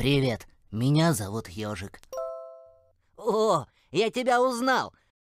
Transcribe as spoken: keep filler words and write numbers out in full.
Привет, меня зовут Ёжик. О, я тебя узнал.